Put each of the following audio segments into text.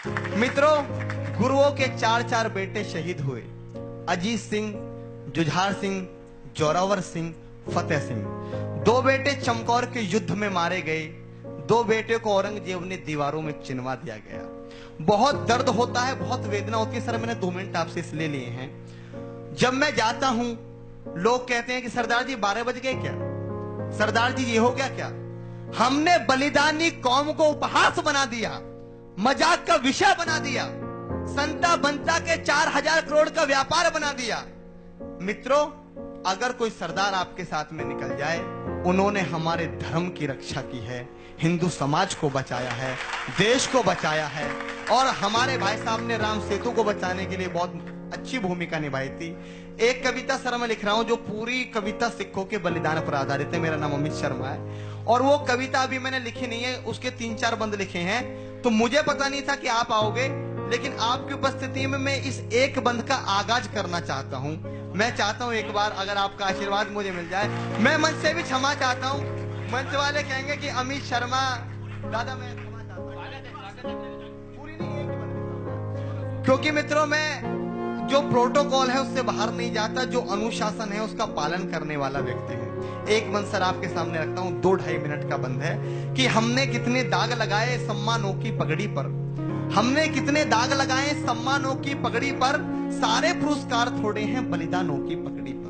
मित्रों, गुरुओं के 4 बेटे शहीद हुए। अजीत सिंह, जुझार सिंह, जोरावर सिंह, फतेह सिंह। 2 बेटे चमकौर के युद्ध में मारे गए। 2 बेटे को औरंगजेब ने दीवारों में चिनवा दिया गया। बहुत दर्द होता है, बहुत वेदना होती है। सर, मैंने 2 मिनट आपसे इसलिए लिए हैं, जब मैं जाता हूं लोग कहते हैं कि सरदार जी 12 बज गए क्या, सरदार जी ये हो गया क्या। हमने बलिदानी कौम को उपहास बना दिया, मजाक का विषय बना दिया, संता बनता के 4000 करोड़ का व्यापार बना दिया। मित्रों, अगर कोई सरदार आपके साथ में निकल जाए, उन्होंने हमारे धर्म की रक्षा की है, हिंदू समाज को बचाया है, देश को बचाया है, और हमारे भाई साहब ने राम सेतु को बचाने के लिए बहुत अच्छी भूमिका निभाई थी। एक कविता सर मैं लिख रहा हूं, जो पूरी कविता सिखों के बलिदान पर आधारित है। मेरा नाम अमित शर्मा है, और वो कविता अभी मैंने लिखी नहीं है, उसके 3-4 बंद लिखे हैं। तो मुझे पता नहीं था कि आप आओगे, लेकिन आपकी उपस्थिति में मैं इस एक बंद का आगाज करना चाहता हूं। मैं चाहता हूं एक बार अगर आपका आशीर्वाद मुझे मिल जाए। मैं मंच से भी क्षमा चाहता हूं, मंच वाले कहेंगे कि अमित शर्मा दादा, मैं क्षमा चाहता हूं, पूरी नहीं एक बंद, क्योंकि मित्रों मैं जो प्रोटोकॉल है उससे बाहर नहीं जाता, जो अनुशासन है उसका पालन करने वाला व्यक्ति हूं। एक बंद सर आपके सामने रखता हूं, 2-2.5 मिनट का बंद है कि हमने कितने दाग लगाए सम्मानों की पगड़ी पर, हमने कितने दाग लगाए सम्मानों की पगड़ी पर, सारे पुरस्कार थोड़े हैं बलिदानों की पगड़ी पर।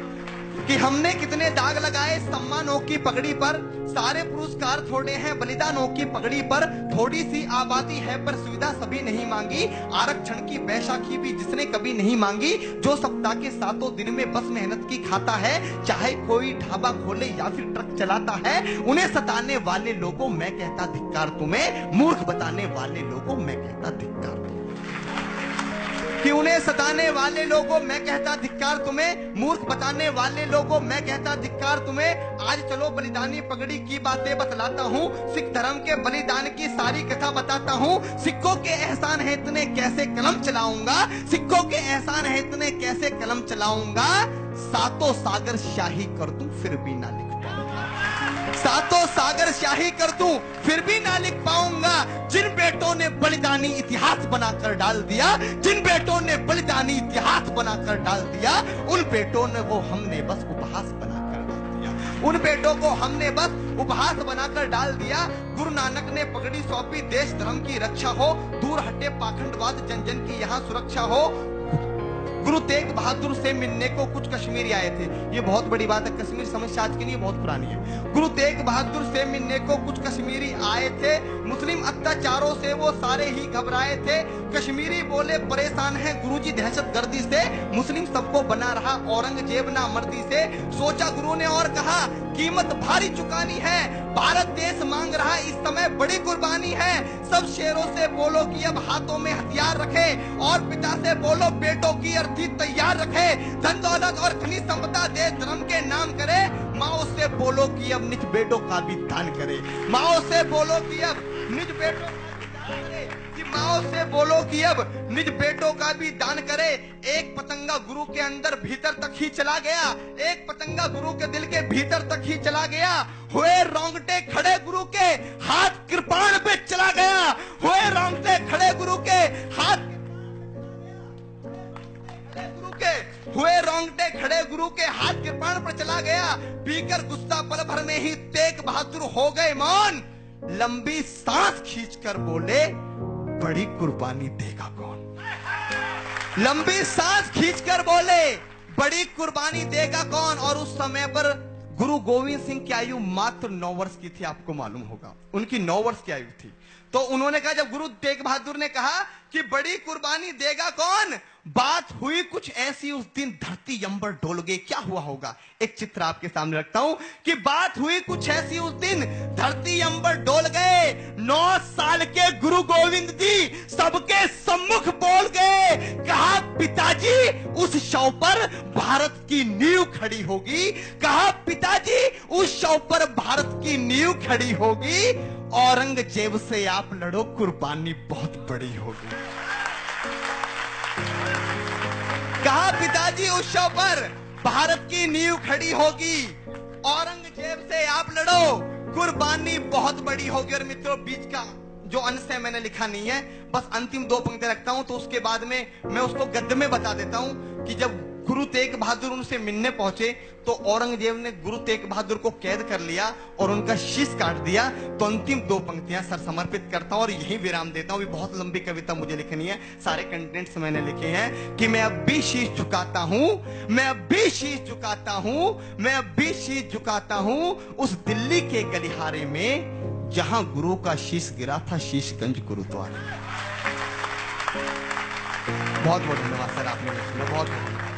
कि हमने कितने दाग लगाए सम्मानों की पगड़ी पर, सारे पुरस्कार थोड़े हैं बलिदानों की पगड़ी पर। थोड़ी सी आबादी है पर सुविधा सभी नहीं मांगी, आरक्षण की बैसाखी भी जिसने कभी नहीं मांगी। जो सप्ताह के 7 दिन में बस मेहनत की खाता है, चाहे कोई ढाबा खोले या फिर ट्रक चलाता है। उन्हें सताने वाले लोगों मैं कहता धिक्कार तुम्हें, मूर्ख बताने वाले लोगों मैं कहता धिक्कार तुम्हें। कि उन्हें सताने वाले लोगों मैं कहता धिक्कार तुम्हें, मूर्ख बताने वाले लोगों मैं कहता धिक्कार तुम्हें। आज चलो बलिदानी पगड़ी की बातें बतलाता हूँ, सिख धर्म के बलिदान की सारी कथा बताता हूँ। सिखों के एहसान है इतने कैसे कलम चलाऊंगा, सिखों के एहसान है इतने कैसे कलम चलाऊंगा। 7 सागर शाही कर दूं फिर भी ना लिख पाऊंगा, 7 सागर शाही कर दूं फिर भी ना लिख पाऊंगा। जिन बेटों ने बलिदानी इतिहास बनाकर डाल दिया, जिन बेटों ने बलिदानी इतिहास बनाकर डाल दिया, उन बेटों ने वो हमने बस उपहास बनाकर डाल दिया, उन बेटों को हमने बस उपहास बनाकर डाल दिया। गुरु नानक ने पगड़ी सौंपी देश धर्म की रक्षा हो, दूर हटे पाखंडवाद जन जन की यहाँ सुरक्षा हो। गुरु तेग बहादुर से मिलने को कुछ कश्मीरी आए थे, ये बहुत बड़ी बात है, कश्मीर समस्या आज की नहीं, बहुत पुरानी है। गुरु तेग बहादुर से मिलने को कुछ कश्मीरी आए थे, मुस्लिम अत्याचारों से वो सारे ही घबराए थे। कश्मीरी बोले परेशान हैं गुरुजी दहशतगर्दी से, मुस्लिम सबको बना रहा औरंगजेब ना मर्दी से। सोचा गुरु ने और कहा कीमत भारी चुकानी है, भारत देश मांग रहा इस समय बड़ी कुर्बानी है। सब शेरों से बोलो कि अब हाथों में हथियार रखे, और पिता से बोलो बेटों की अर्थी तैयार रखे। धन दौलत और खनिज संपदा देश धर्म के नाम करे, माओ से बोलो कि अब निज बेटों का भी दान करे, माओ से बोलो कि अब निज बेटों का भी दान करे, कि माओ से बोलो कि अब निज बेटों का भी दान करे। एक पतंगा गुरु के अंदर भीतर तक ही चला गया, एक पतंगा गुरु के दिल के भीतर तक ही चला गया। हुए रोंगटे खड़े गुरु के हाथ कृपाण पे चला गया, हुए रोंगटे खड़े गुरु के हाथ, हुए रोंगटे खड़े गुरु के हाथ कृपाण पर चला गया। पीकर गुस्सा पल भर में ही तेग बहादुर हो गए मौन, लंबी सांस खींचकर बोले बड़ी कुर्बानी देगा कौन। लंबी सांस खींचकर बोले बड़ी कुर्बानी देगा कौन। और उस समय पर गुरु गोविंद सिंह की आयु मात्र 9 वर्ष की थी, आपको मालूम होगा उनकी 9 वर्ष की आयु थी। तो उन्होंने कहा, जब गुरु तेग बहादुर ने कहा कि बड़ी कुर्बानी देगा कौन, बात हुई कुछ ऐसी उस दिन धरती अंबर डोल गई। क्या हुआ होगा, एक चित्र आपके सामने रखता हूं कि बात हुई कुछ ऐसी उस दिन धरती अंबर डोल गए। 9 साल के गुरु गोविंद जी सबके सम्मुख बोल गए, कहा पिताजी उस शव पर भारत की नींव खड़ी होगी, कहा पिताजी उस शव पर भारत की नींव खड़ी होगी। औरंगजेब से आप लड़ो, कुर्बानी बहुत बड़ी होगी। कहा पिताजी उस शव पर भारत की नींव खड़ी होगी, औरंगजेब से आप लड़ो, कुर्बानी बहुत बड़ी होगी। और मित्रों, बीच का जो अंश है मैंने लिखा नहीं है, बस अंतिम 2 पंक्तियां रखता हूं, तो उसके बाद में मैं उसको गद्य में बता देता हूं कि जब गुरु तेग बहादुर उनसे मिलने पहुंचे तो औरंगजेब ने गुरु तेग बहादुर को कैद कर लिया और उनका शीश काट दिया। तो अंतिम 2 पंक्तियां सर समर्पित करता हूं और यही विराम देता हूं। बहुत लंबी कविता मुझे लिखनी है, सारे कंटेंट्स मैंने लिखे हैं कि मैं अब भी शीश झुकाता हूं, मैं अब भी शीश झुकाता हूं, मैं अब भी शीश झुकाता हूं उस दिल्ली के गलिहारे में जहां गुरु का शीश गिरा था, शीशगंज गुरुद्वारा। बहुत बहुत धन्यवाद सर, आपने सुना। बहुत बहुत